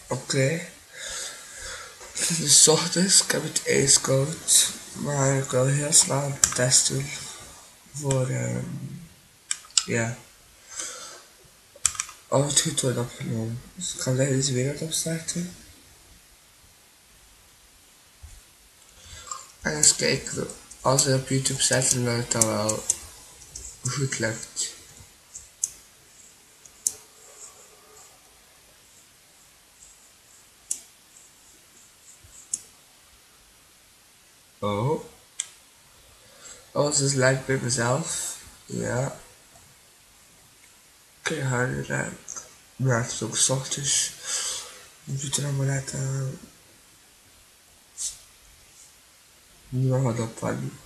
Oké. Dus 's ochtends, ik heb het ijskoud, maar ik wil heel snel een test doen voor, ja, of het goed wordt opgenomen. Dus ik ga deze wereld opstarten. En eens kijken, als we op YouTube zetten, dat het dan wel goed lukt. Oh. Alles is lijkt bij mezelf. Ja. Oké, harder dan. Maar het is ook 's ochtends. Computer allemaal net aan. Nu nog wat opwarmen.